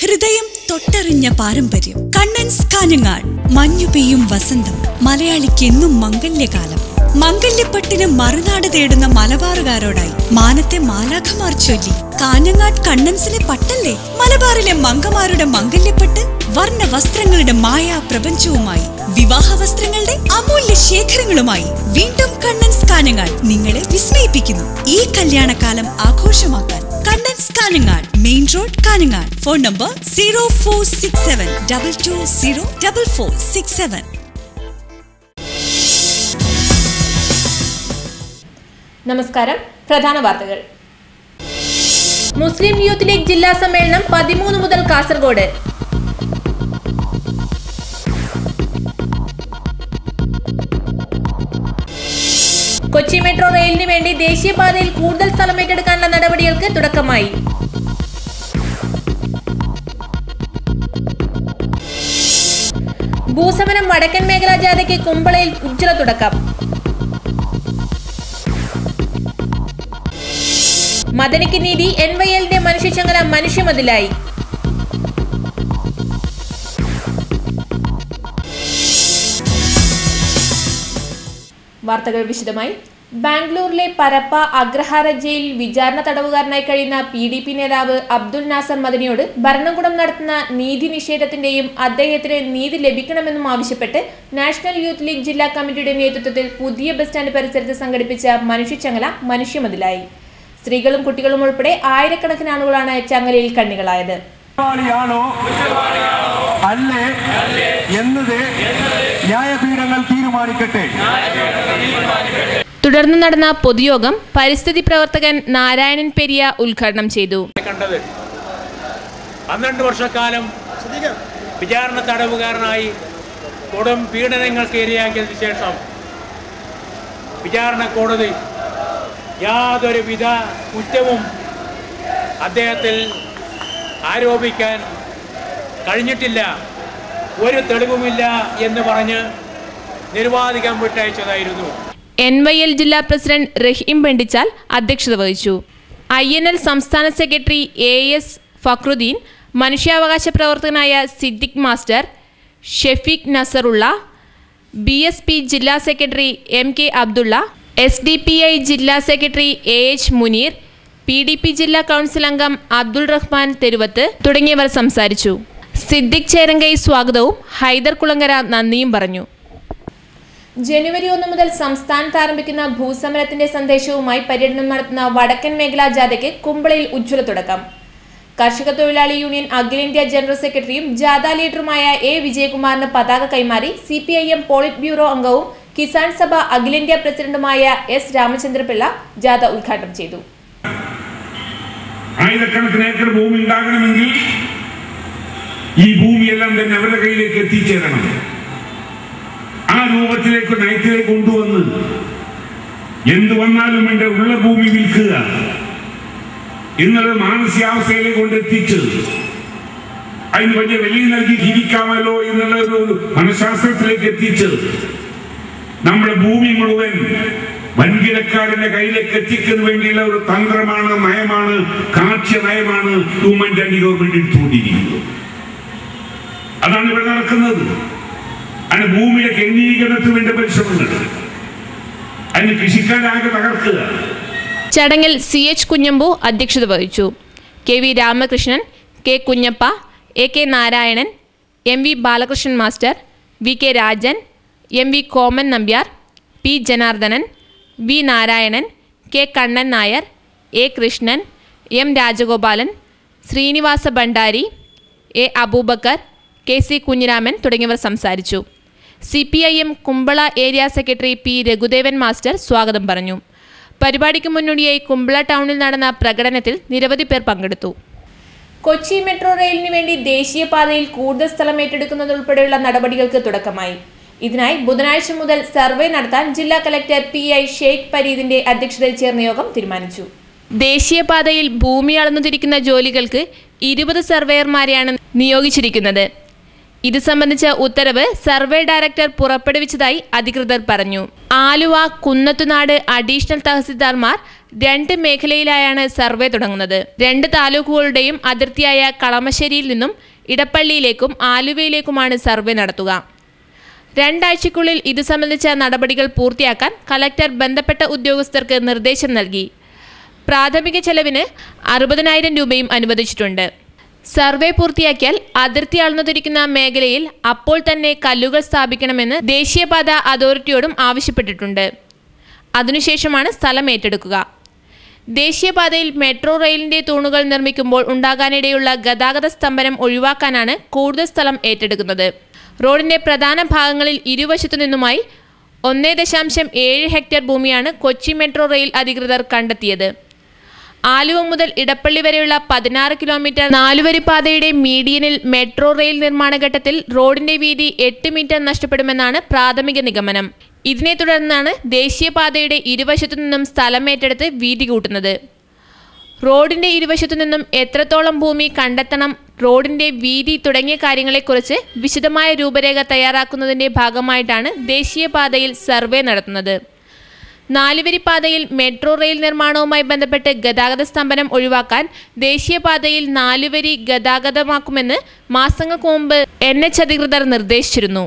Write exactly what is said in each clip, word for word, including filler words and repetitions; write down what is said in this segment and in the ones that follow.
ഹൃദയം തൊട്ടറിഞ്ഞ പാരമ്പര്യം. കണ്ണൻസ് കാഞ്ഞങ്ങാട്. മഞ്ഞു പെയ്യും വസന്തം. മലയാളിക്ക് എന്നും മംഗല്യകാലം. മംഗല്യപ്പട്ടിന് മറുനാട് തേടുന്ന മലബാറുകാരോടായി മാനത്തെ മാലാഖമാർ ചൊല്ലി. കാഞ്ഞങ്ങാട് കണ്ണൻസിലെ പട്ടല്ലേ? മലബാറിലെ മംഗമാരുടെ മംഗല്യപ്പട്ട് വർണ്ണ വസ്ത്രങ്ങളുടെ മായാ പ്രപഞ്ചവുമായി, വിവാഹ വസ്ത്രങ്ങളുടെ അമൂല്യ ശേഖരങ്ങളുമായി വീണ്ടും കണ്ണൻസ് കാഞ്ഞങ്ങാട് നിങ്ങളെ വിസ്മയിപ്പിക്കുന്നു. ഈ കല്യാണകാലം ആഘോഷമാക്കാൻ Kannan's Kanhangad, main road, Kanhangad. Phone number zero four six seven double two zero double four six seven. നമസ്കാരം. പ്രധാന വാർത്തകൾ. മുസ്ലിം യൂത്ത് ലീഗ് ജില്ലാ സമ്മേളനം പതിമൂന്ന് മുതൽ കാസർഗോഡ്. കൊച്ചി മെട്രോ റെയിലിന് വേണ്ടി ദേശീയപാതയിൽ കൂടുതൽ സ്ഥലം ഏറ്റെടുക്കാനുള്ള നടപടികൾക്ക് തുടക്കമായി. ഭൂസമരം വടക്കൻ മേഖലാ ജാഥയ്ക്ക് കുമ്പളയിൽ ഉജ്ജ്വല തുടക്കം. മദനിക്ക് നീതി. എൻ വൈ എല്ലിന്റെ മനുഷ്യചങ്ങല മനുഷ്യമതിലായി. വാർത്തകൾ വിശദമായി. ബാംഗ്ലൂരിലെ പരപ്പ അഗ്രഹാര ജയിലിൽ വിചാരണ തടവുകാരനായി കഴിയുന്ന പി ഡി പി നേതാവ് അബ്ദുൽ നാസർ മദനിയോട് ഭരണകൂടം നടത്തുന്ന നീതി നിഷേധത്തിന്റെയും അദ്ദേഹത്തിന് നീതി ലഭിക്കണമെന്നും ആവശ്യപ്പെട്ട് നാഷണൽ യൂത്ത് ലീഗ് ജില്ലാ കമ്മിറ്റിയുടെ നേതൃത്വത്തിൽ പുതിയ ബസ് സ്റ്റാൻഡ് പരിസരത്ത് സംഘടിപ്പിച്ച മനുഷ്യചങ്ങല മനുഷ്യമതിലായി. സ്ത്രീകളും കുട്ടികളും ഉൾപ്പെടെ ആയിരക്കണക്കിന് ആളുകളാണ് ചങ്ങലയിൽ കണ്ണികളായത്. തുടർന്ന് നടന്ന പൊതുയോഗം പരിസ്ഥിതി പ്രവർത്തകൻ നാരായണൻ പെരിയ ഉദ്ഘാടനം ചെയ്തു. പന്ത്രണ്ട് വർഷക്കാലം വിചാരണ തടവുകാരനായി കൊടും പീഡനങ്ങൾക്ക് ഇരയാക്കിയതിനു ശേഷം വിചാരണ കോടതി യാതൊരുവിധ കുറ്റവും അദ്ദേഹത്തിൽ ആരോപിക്കാൻ കഴിഞ്ഞിട്ടില്ല, ഒരു തെളിവുമില്ല എന്ന് പറഞ്ഞ് നിരുപാധികം വിട്ടയച്ചതായിരുന്നു. എൻ വൈ എൽ ജില്ലാ പ്രസിഡന്റ് റഹീം ബെണ്ടിച്ചാൽ അധ്യക്ഷത വഹിച്ചു. ഐ എൻ എൽ സംസ്ഥാന സെക്രട്ടറി എ എസ് ഫക്രുദ്ദീൻ, മനുഷ്യാവകാശ പ്രവർത്തകനായ Siddique master, Shefeeq Nasarulla, B S P ജില്ലാ secretary M K Abdulla, S D P I ജില്ലാ secretary A H Muneer, P D P ജില്ലാ കൗൺസിൽ അംഗം അബ്ദുൾ റഹ്മാൻ തെരുവത്ത് തുടങ്ങിയവർ സംസാരിച്ചു. സിദ്ദിഖ് ചേരങ്കൈ സ്വാഗതവും ഹൈദർ കുളങ്ങര നന്ദിയും പറഞ്ഞു. ജനുവരി ഒന്ന് മുതൽ സംസ്ഥാനത്ത് ആരംഭിക്കുന്ന ഭൂസമരത്തിന്റെ സന്ദേശവുമായി പര്യടനം നടത്തുന്ന വടക്കൻ മേഖലാ ജാഥയ്ക്ക് കുമ്പളയിൽ ഉജ്ജ്വല തുടക്കം. കർഷക തൊഴിലാളി യൂണിയൻ അഖിലേന്ത്യാ ജനറൽ സെക്രട്ടറിയും ജാഥ ലീഡറുമായ എ വിജയകുമാറിന് പതാക കൈമാറി C P I M polit bureau അംഗവും കിസാൻ സഭ അഖിലേന്ത്യാ പ്രസിഡന്റുമായ എസ് രാമചന്ദ്രപിള്ള ജാഥ ഉദ്ഘാടനം ചെയ്തു. ആയിരക്കണക്കിന് ഏക്കർ ഭൂമി ഉണ്ടാകണമെങ്കിൽ ഈ ഭൂമിയെല്ലാം തന്നെ അവരുടെ കയ്യിലേക്ക് എത്തിച്ചേരണം. ആ രൂപത്തിലേക്ക് നയത്തിലേക്ക് കൊണ്ടുവന്ന് എന്ത് വന്നാലും എന്റെ ഉള്ള ഭൂമി വിൽക്കുക എന്നത് മാനസികാവസ്ഥയിലേക്ക് കൊണ്ടെത്തിച്ച് അതിന് വലിയ വില നൽകി ജീവിക്കാമല്ലോ എന്നുള്ള ഒരു മനഃശാസ്ത്രത്തിലേക്ക് എത്തിച്ച് നമ്മുടെ ഭൂമി മുഴുവൻ വൻകിടക്കാരന്റെ കയ്യിലേക്ക് എത്തിക്കുന്നതിന് വേണ്ടിയുള്ള ഒരു തന്ത്രമാണ്, നയമാണ്, കാർഷിക നയമാണ് ഉമ്മൻചാണ്ടി ഗവൺമെന്റ് എടുത്തുകൊണ്ടിരിക്കുന്നത്. അതാണ് ഇവിടെ നടക്കുന്നത്. അതിന് ഭൂമിയുടെ കേന്ദ്രീകരണത്തിന് വേണ്ട പരിശ്രമങ്ങൾ, അതിന് കൃഷിക്കാരാകെ തകർക്കുക. ചടങ്ങിൽ സി എച്ച് കുഞ്ഞമ്പു അധ്യക്ഷത വഹിച്ചു. K V Ramakrishnan, K Kunhappa, A K Narayanan, M V Balakrishnan master, V K Rajan, M V Koman Nambiar, P Janardanan, V Narayanan, K Kannan Nair, A Krishnan, M Rajagopalan, Srinivasa Bhandari, A Aboobacker, K C Kunhiraman തുടങ്ങിയവർ സംസാരിച്ചു. C P I M Kumbla area secretary P Raghudevan master സ്വാഗതം പറഞ്ഞു. പരിപാടിക്ക് മുന്നോടിയായി കുമ്പള ടൗണിൽ നടന്ന പ്രകടനത്തിൽ നിരവധി പേർ പങ്കെടുത്തു. കൊച്ചി മെട്രോ റെയിലിന് വേണ്ടി ദേശീയപാതയിൽ കൂടുതൽ സ്ഥലം ഏറ്റെടുക്കുന്നതുൾപ്പെടെയുള്ള നടപടികൾക്ക് തുടക്കമായി. ഇതിനായി ബുധനാഴ്ച മുതൽ സർവേ നടത്താൻ ജില്ലാ കലക്ടർ പി ഐ ഷെയ്ഖ് പരീദിന്റെ അധ്യക്ഷതയിൽ ചേർന്ന യോഗം തീരുമാനിച്ചു. ദേശീയപാതയിൽ ഭൂമി അളന്നുതിരിക്കുന്ന ജോലികൾക്ക് ഇരുപത് സർവേയർമാരെയാണ് നിയോഗിച്ചിരിക്കുന്നത്. ഇത് സംബന്ധിച്ച ഉത്തരവ് സർവേ ഡയറക്ടർ പുറപ്പെടുവിച്ചതായി അധികൃതർ പറഞ്ഞു. ആലുവ, കുന്നത്തുനാട് അഡീഷണൽ തഹസിൽദാർമാർ രണ്ട് മേഖലയിലായാണ് സർവേ തുടങ്ങുന്നത്. രണ്ട് താലൂക്കുകളുടെയും അതിർത്തിയായ കളമശ്ശേരിയിൽ നിന്നും ഇടപ്പള്ളിയിലേക്കും ആലുവയിലേക്കുമാണ് സർവേ നടത്തുക. രണ്ടാഴ്ചയ്ക്കുള്ളിൽ ഇത് സംബന്ധിച്ച നടപടികൾ പൂർത്തിയാക്കാൻ കലക്ടർ ബന്ധപ്പെട്ട ഉദ്യോഗസ്ഥർക്ക് നിർദ്ദേശം നൽകി. പ്രാഥമിക ചെലവിന് അറുപതിനായിരം രൂപയും അനുവദിച്ചിട്ടുണ്ട്. സർവേ പൂർത്തിയാക്കിയാൽ അതിർത്തി അളന്നുതിരിക്കുന്ന മേഖലയിൽ അപ്പോൾ തന്നെ കല്ലുകൾ സ്ഥാപിക്കണമെന്ന് ദേശീയപാത അതോറിറ്റിയോടും ആവശ്യപ്പെട്ടിട്ടുണ്ട്. അതിനുശേഷമാണ് സ്ഥലം ഏറ്റെടുക്കുക. ദേശീയപാതയിൽ മെട്രോ റെയിലിന്റെ തൂണുകൾ നിർമ്മിക്കുമ്പോൾ ഉണ്ടാകാനിടയുള്ള ഗതാഗത സ്തംഭനം ഒഴിവാക്കാനാണ് കൂടുതൽ സ്ഥലം ഏറ്റെടുക്കുന്നത്. റോഡിന്റെ പ്രധാന ഭാഗങ്ങളിൽ ഇരുവശത്തു നിന്നുമായി ഒന്നേ ദശാംശം ഏഴ് ഹെക്ടർ ഭൂമിയാണ് കൊച്ചി മെട്രോ റെയിൽ അധികൃതർ കണ്ടെത്തിയത്. ആലുവ മുതൽ ഇടപ്പള്ളി വരെയുള്ള പതിനാറ് കിലോമീറ്റർ നാലുവരി പാതയുടെ മീഡിയനിൽ മെട്രോ റെയിൽ നിർമ്മാണ ഘട്ടത്തിൽ റോഡിന്റെ വീതി എട്ട് മീറ്റർ നഷ്ടപ്പെടുമെന്നാണ് പ്രാഥമിക നിഗമനം. ഇതിനെ തുടർന്നാണ് ദേശീയപാതയുടെ ഇരുവശത്തു നിന്നും സ്ഥലം ഏറ്റെടുത്ത് വീതി കൂട്ടുന്നത്. റോഡിന്റെ ഇരുവശത്തു നിന്നും എത്രത്തോളം ഭൂമി കണ്ടെത്തണം, റോഡിന്റെ വീതി തുടങ്ങിയ കാര്യങ്ങളെക്കുറിച്ച് വിശദമായ രൂപരേഖ തയ്യാറാക്കുന്നതിന്റെ ഭാഗമായിട്ടാണ് ദേശീയപാതയിൽ സർവേ നടത്തുന്നത്. നാലുവരിപ്പാതയിൽ മെട്രോ റെയിൽ നിർമ്മാണവുമായി ബന്ധപ്പെട്ട് ഗതാഗത സ്തംഭനം ഒഴിവാക്കാൻ ദേശീയപാതയിൽ നാലുവരി ഗതാഗതമാക്കുമെന്ന് മാസങ്ങൾക്ക് മുമ്പ് എൻ എച്ച് അധികൃതർ നിർദ്ദേശിച്ചിരുന്നു.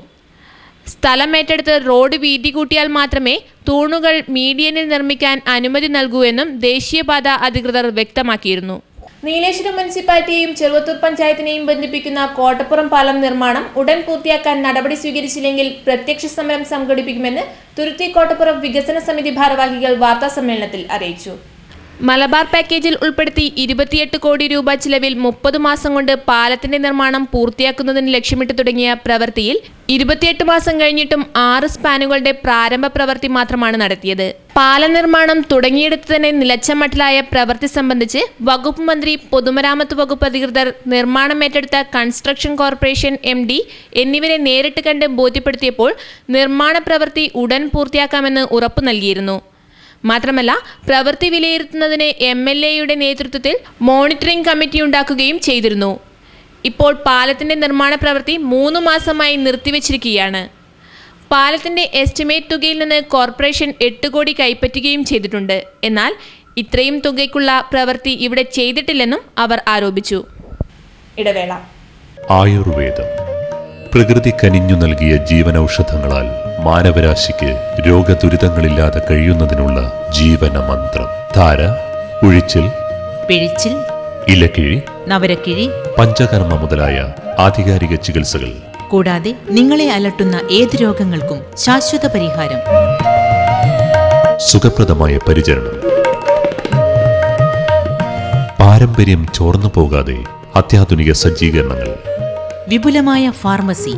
സ്ഥലം ഏറ്റെടുത്ത് റോഡ് വീതി കൂട്ടിയാൽ മാത്രമേ തൂണുകൾ മീഡിയനിൽ നിർമ്മിക്കാൻ അനുമതി നൽകൂ എന്നും ദേശീയപാത അധികൃതർ വ്യക്തമാക്കിയിരുന്നു. നീലേശ്വരം മുനിസിപ്പാലിറ്റിയെയും ചെറുവത്തൂർ പഞ്ചായത്തിനെയും ബന്ധിപ്പിക്കുന്ന കോട്ടപ്പുറം പാലം നിർമ്മാണം ഉടൻ പൂർത്തിയാക്കാൻ നടപടി സ്വീകരിച്ചില്ലെങ്കിൽ പ്രത്യക്ഷ സമരം സംഘടിപ്പിക്കുമെന്ന് തുരുത്തി കോട്ടപ്പുറം വികസന സമിതി ഭാരവാഹികൾ വാർത്താസമ്മേളനത്തിൽ അറിയിച്ചു. മലബാർ പാക്കേജിൽ ഉൾപ്പെടുത്തി ഇരുപത്തിയെട്ട് കോടി രൂപ ചിലവിൽ മുപ്പത് മാസം കൊണ്ട് പാലത്തിന്റെ നിർമ്മാണം പൂർത്തിയാക്കുന്നതിന് ലക്ഷ്യമിട്ട് തുടങ്ങിയ പ്രവൃത്തിയിൽ ഇരുപത്തിയെട്ട് മാസം കഴിഞ്ഞിട്ടും ആറ് സ്പാനുകളുടെ പ്രാരംഭ പ്രവൃത്തി മാത്രമാണ് നടത്തിയത്. പാല നിർമ്മാണം തുടങ്ങിയെടുത്ത് തന്നെ നിലച്ച മട്ടിലായ പ്രവൃത്തി സംബന്ധിച്ച് വകുപ്പ് മന്ത്രി, പൊതുമരാമത്ത് വകുപ്പ് അധികൃതർ, നിർമ്മാണം ഏറ്റെടുത്ത കൺസ്ട്രക്ഷൻ കോർപ്പറേഷൻ എം ഡി എന്നിവരെ നേരിട്ട് കണ്ട് ബോധ്യപ്പെടുത്തിയപ്പോൾ നിർമ്മാണ പ്രവൃത്തി ഉടൻ പൂർത്തിയാക്കാമെന്ന് ഉറപ്പു നൽകിയിരുന്നു. മാത്രമല്ല, പ്രവൃത്തി വിലയിരുത്തുന്നതിന് എം എൽ എയുടെ നേതൃത്വത്തിൽ മോണിറ്ററിംഗ് കമ്മിറ്റി ഉണ്ടാക്കുകയും ചെയ്തിരുന്നു. ഇപ്പോൾ പാലത്തിന്റെ നിർമ്മാണ പ്രവൃത്തി മൂന്ന് മാസമായി നിർത്തിവച്ചിരിക്കുകയാണ്. പാലത്തിന്റെ എസ്റ്റിമേറ്റ് തുകയിൽ നിന്ന് കോർപ്പറേഷൻ എട്ട് കോടി കൈപ്പറ്റുകയും ചെയ്തിട്ടുണ്ട്. എന്നാൽ ഇത്രയും തുകയ്ക്കുള്ള പ്രവൃത്തി ഇവിടെ ചെയ്തിട്ടില്ലെന്നും അവർ ആരോപിച്ചു. ഇടവേള. ആയുർവേദം പ്രകൃതി കനിഞ്ഞു നൽകിയ ജീവനൌഷധങ്ങളാൽ മാനവരാശിക്ക് രോഗദുരിതങ്ങളില്ലാതെ കഴിയുന്നതിനുള്ള ജീവന മന്ത്രം. ധാര, ഉഴിച്ചിൽ, പിഴിച്ചിൽ, ഇലക്കിഴി, നവരക്കിഴി, പഞ്ചകർമ്മ മുതലായ ആധികാരിക ചികിത്സകൾ. കൂടാതെ നിങ്ങളെ അലട്ടുന്ന ഏത് രോഗങ്ങൾക്കും ശാശ്വത പരിഹാരം. സുഖപ്രദമായ പരിചരണം. പാരമ്പര്യം ചോർന്നു പോകാതെ അത്യാധുനിക സജ്ജീകരണങ്ങൾ. വിപുലമായ ഫാർമസി.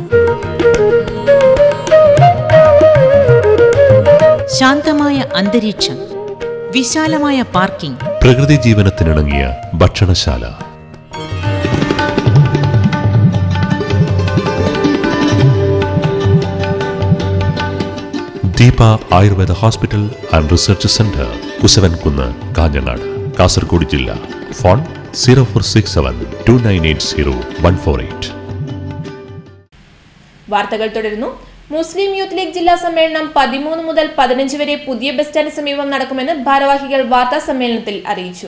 ശാന്തമായ അന്തരീക്ഷം. വിശാലമായ പാർക്കിംഗ്. പ്രകൃതി ജീവനത്തിനിണങ്ങിയ ഭക്ഷണശാല. Deepa Ayurveda hospital and research centre, Kusavankunnu, Kanhangad, Kasaragod ജില്ല. Phone zero four six seven two nine eight zero one four eight. വാർത്തകൾ തുടരുന്നു. മുസ്ലിം യൂത്ത് ലീഗ് ജില്ലാ സമ്മേളനം പതിമൂന്ന് മുതൽ പതിനഞ്ച് വരെ പുതിയ ബസ് സ്റ്റാൻഡ് സമീപം നടക്കുമെന്ന് ഭാരവാഹികൾ വാർത്താ സമ്മേളനത്തിൽ അറിയിച്ചു.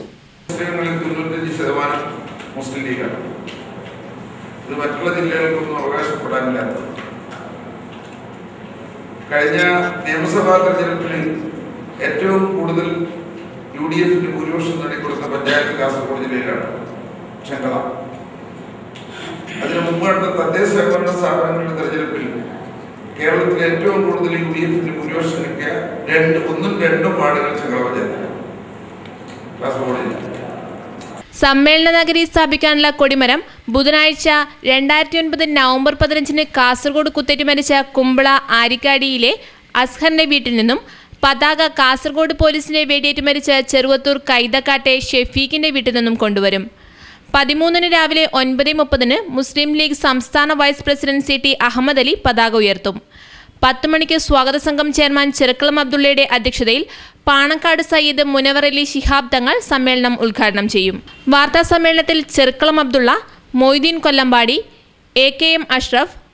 കഴിഞ്ഞ നിയമസഭാ തെരഞ്ഞെടുപ്പിൽ ഏറ്റവും കൂടുതൽ യു ഡി എഫിന് ഭൂരിപക്ഷം നേടിക്കൊടുത്ത പഞ്ചായത്ത് കാസർഗോഡ് ജില്ലയിലാണ് ചെങ്കള. അതിനു മുമ്പ് നടന്ന തദ്ദേശ സ്വയംഭരണ സ്ഥാപനങ്ങളുടെ തെരഞ്ഞെടുപ്പിൽ കേരളത്തിലെ ഏറ്റവും കൂടുതൽ യു ഡി എഫിന് ഭൂരിപക്ഷം കിട്ടിയ രണ്ട് ഒന്നും രണ്ടും വാർഡുകൾ ചെങ്കള പഞ്ചായത്ത് കാസർഗോഡ് ജില്ല. സമ്മേളന നഗരി സ്ഥാപിക്കാനുള്ള കൊടിമരം ബുധനാഴ്ച രണ്ടായിരത്തി ഒൻപത് നവംബർ പതിനഞ്ചിന് കാസർഗോഡ് കുത്തേറ്റ് മരിച്ച കുമ്പള ആരിക്കാടിയിലെ അസ്ഹറിന്റെ വീട്ടിൽ നിന്നും പതാക കാസർഗോഡ് പോലീസിന്റെ വെടിയേറ്റ് മരിച്ച ചെറുവത്തൂർ കൈതക്കാട്ടെ ഷെഫീഖിന്റെ വീട്ടിൽ നിന്നും കൊണ്ടുവരും. പതിമൂന്നിന് രാവിലെ ഒൻപത് മുപ്പതിന് മുസ്ലിം ലീഗ് സംസ്ഥാന vice president C T Ahmed Ali പതാക ഉയർത്തും. പത്ത് മണിക്ക് സ്വാഗത സംഘം ചെയർമാൻ ചെറുക്കളം അബ്ദുള്ളയുടെ അധ്യക്ഷതയിൽ പാണക്കാട് സയ്യിദ് മുനവർ അലി ശിഹാബ് തങ്ങൾ സമ്മേളനം ഉദ്ഘാടനം ചെയ്യും. വാർത്താ സമ്മേളനത്തിൽ Cherukalam Abdulla, Moideen Kollampady, A K M Ashraf,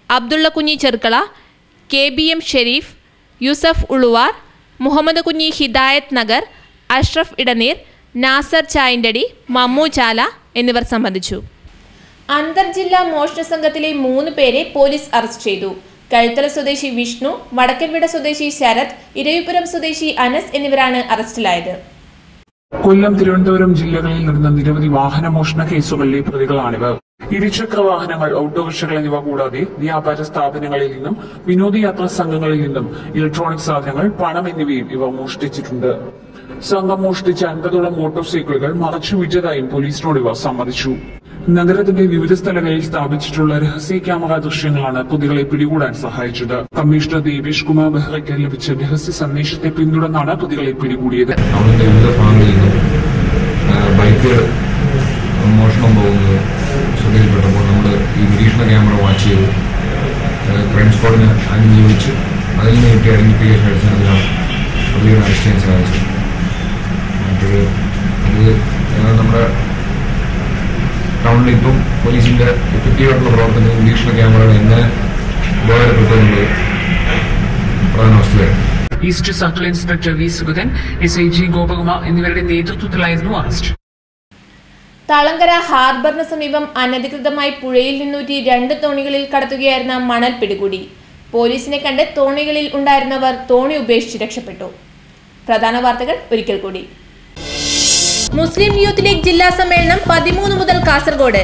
Abdulla Kunhi Cherukala, K B M Shareef, Yusuf Uluvar, Muhammed Kunhi Hidayath Nagar, Ashraf Edneer, Nasar ചായണ്ടടി, Mammu ചാല എന്നിവർ സംബന്ധിച്ചു. അന്തർജില്ലാ മോഷണ സംഘത്തിലെ മൂന്ന് പേരെ പോലീസ് അറസ്റ്റ് ചെയ്തു. കഴുത്തല സ്വദേശി വിഷ്ണു, വടക്കൻവിട സ്വദേശി ശരത്, ഇരവിപുരം സ്വദേശി അനസ് എന്നിവരാണ് അറസ്റ്റിലായത്. കൊല്ലം, തിരുവനന്തപുരം ജില്ലകളിൽ നടന്ന നിരവധി വാഹന മോഷണ കേസുകളിലെ പ്രതികളാണിവർ. ഇരുചക്ര വാഹനങ്ങൾ, ഓട്ടോറിക്ഷകൾ എന്നിവ കൂടാതെ വ്യാപാര സ്ഥാപനങ്ങളിൽ നിന്നും വിനോദയാത്രാ സംഘങ്ങളിൽ നിന്നും ഇലക്ട്രോണിക് സാധനങ്ങൾ, പണം എന്നിവയും ഇവർ മോഷ്ടിച്ചിട്ടുണ്ട്. സംഘം മോഷ്ടിച്ച അൻപതോളം മോട്ടോർ സൈക്കിളുകൾ മറച്ചു വിറ്റതായും പോലീസിനോട് ഇവർ സമ്മതിച്ചു. നഗരത്തിന്റെ വിവിധ സ്ഥലങ്ങളിൽ സ്ഥാപിച്ചിട്ടുള്ള രഹസ്യ ക്യാമറ ദൃശ്യങ്ങളാണ് പ്രതികളെ പിടികൂടാൻ സഹായിച്ചത്. കമ്മീഷണർ ദേവേഷ് കുമാർ ബെഹ്റയ്ക്ക് ലഭിച്ച രഹസ്യ സന്ദേശത്തെ പിന്തുടർന്നാണ് പ്രതികളെ പിടികൂടിയത്. അവിടെ വിവിധ ഭാഗങ്ങളിൽ നിന്നും ബൈക്ക് മോഷണം പോകുന്നത് ശ്രദ്ധയിൽപ്പെട്ടപ്പോൾ നമ്മൾ ഈ നിരീക്ഷണ ക്യാമറ വാച്ച് ചെയ്ത് ക്രൈം സ്ക്വാഡിന് അനുനിയോഗിച്ച് അതിൽ നിന്ന് കിട്ടിയ ഐഡന്റിഫിക്കേഷൻ അടിസ്ഥാനത്തിലാണ് പ്രതികളെ അറസ്റ്റ് ചെയ്യാൻ സാധിച്ചത്. അപ്പോൾ അത് നമ്മുടെ ടൗണിൽ ഇപ്പം പോലീസിന്റെ എഫക്റ്റീവായിട്ടുള്ള പ്രവർത്തനം നിരീക്ഷണ ക്യാമറകൾ എങ്ങനെ ഉപകാരപ്പെട്ടു എന്നുള്ളത് പ്രധാന വസ്തുതയാണ്. East circle inspector V Sugathan, S I G Gopakumar എന്നിവരുടെ നേതൃത്വത്തിലായിരുന്നു അറസ്റ്റ്. തളങ്കര ഹാർബറിന് സമീപം അനധികൃതമായി പുഴയിൽ നിന്നൂറ്റി രണ്ട് തോണികളിൽ കടത്തുകയായിരുന്ന മണൽ പിടികൂടി. പോലീസിനെ കണ്ട് തോണികളിൽ ഉണ്ടായിരുന്നവർ തോണി ഉപേക്ഷിച്ച് രക്ഷപ്പെട്ടു. പ്രധാന വാർത്തകൾ ഒരിക്കൽ കൂടി. മുസ്ലിം യൂത്ത് ലീഗ് ജില്ലാ സമ്മേളനം പതിമൂന്ന് മുതൽ കാസർഗോഡ്.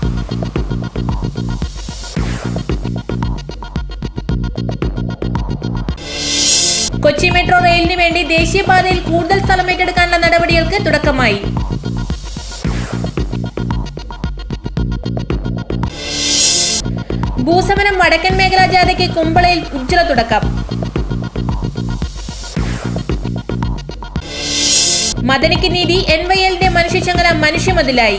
കൊച്ചി മെട്രോ റെയിലിന് വേണ്ടി ദേശീയപാതയിൽ കൂടുതൽ സ്ഥലം ഏറ്റെടുക്കാനുള്ള നടപടികൾക്ക് തുടക്കമായി. ഭൂസമരം വടക്കൻ മേഖലാ ജാഥയ്ക്ക് കുമ്പളയിൽ ഉജ്ജ്വല തുടക്കം. മദനിക്ക് നീതി, എൻ വൈ എല്ലിന്റെ മനുഷ്യചങ്ങല മനുഷ്യമതിലായി.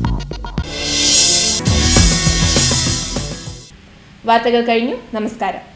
വാർത്തകൾ കഴിഞ്ഞു. നമസ്കാരം.